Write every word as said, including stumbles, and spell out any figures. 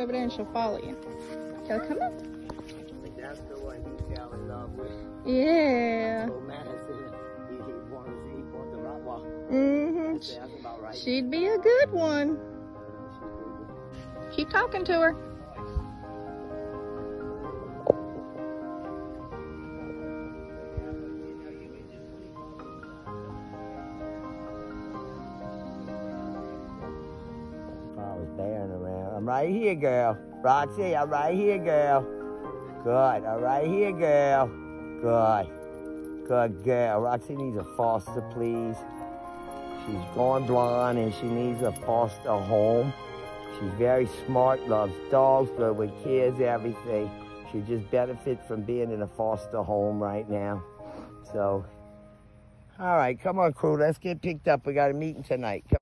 over there and she'll follow you. Kelly, come on. That's the one he fell in love with. Yeah. So mad at him. He, he wanted to see, he bought the Rottie. Mm-hmm. That's, that's about right. She'd be a good one. Keep talking to her. I was bearing around. I'm right here, girl. Roxie, I'm right here, girl. Good. I'm right here, girl. Good. Good girl. Roxie needs a foster, please. She's gone blind and she needs a foster home. She's very smart, loves dogs, good with kids, everything. She just benefits from being in a foster home right now. So, all right, come on, crew. Let's get picked up. We got a meeting tonight. Come